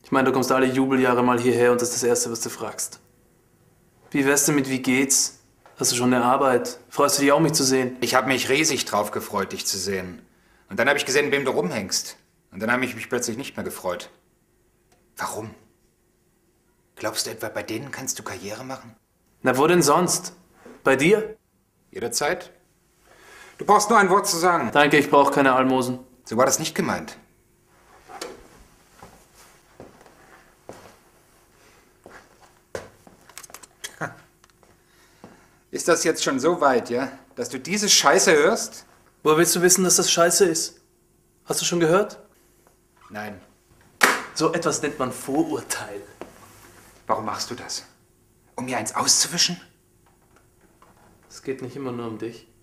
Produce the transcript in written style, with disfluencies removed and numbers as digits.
Ich meine, du kommst alle Jubeljahre mal hierher und das ist das Erste, was du fragst. Wie wär's denn mit wie geht's? Hast du schon eine Arbeit? Freust du dich auch, mich zu sehen? Ich habe mich riesig drauf gefreut, dich zu sehen. Und dann habe ich gesehen, wem du rumhängst. Und dann habe ich mich plötzlich nicht mehr gefreut. Warum? Glaubst du etwa, bei denen kannst du Karriere machen? Na, wo denn sonst? Bei dir? Jederzeit? Du brauchst nur ein Wort zu sagen. Danke, ich brauche keine Almosen. So war das nicht gemeint. Ist das jetzt schon so weit, ja? Dass du diese Scheiße hörst? Woher willst du wissen, dass das scheiße ist? Hast du schon gehört? Nein. So etwas nennt man Vorurteil. Warum machst du das? Um mir eins auszuwischen? Es geht nicht immer nur um dich.